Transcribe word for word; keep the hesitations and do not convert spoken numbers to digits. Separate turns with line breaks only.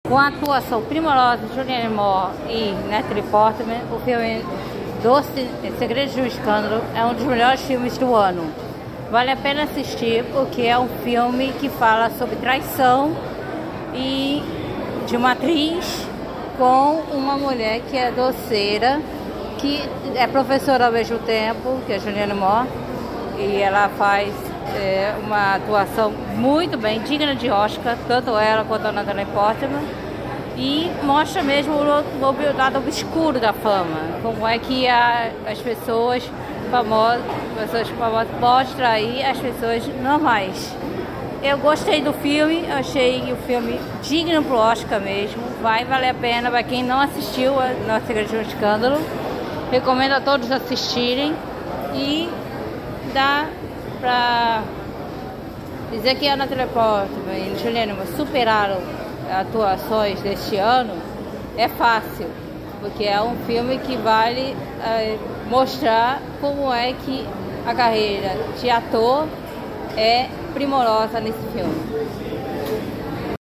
Com a atuação primorosa de Julianne Moore e Natalie Portman, o filme Doce Segredos de um Escândalo é um dos melhores filmes do ano. Vale a pena assistir porque é um filme que fala sobre traição e de uma atriz com uma mulher que é doceira, que é professora ao mesmo tempo, que é Julianne Moore, e ela faz é, uma atuação muito bem, digna de Oscar, tanto ela quanto a Natalie Portman, e mostra mesmo o, o lado obscuro da fama, como é que a, as pessoas famosas, pessoas famosas podem trair as pessoas normais. Eu gostei do filme, achei o filme digno pro Oscar mesmo, vai valer a pena para quem não assistiu a Nossa Segredo de um Escândalo. Recomendo a todos assistirem e dá pra dizer que a Natalie Portman e a Julianne Moore superaram atuações deste ano é fácil, porque é um filme que vale é, mostrar como é que a carreira de ator é primorosa nesse filme.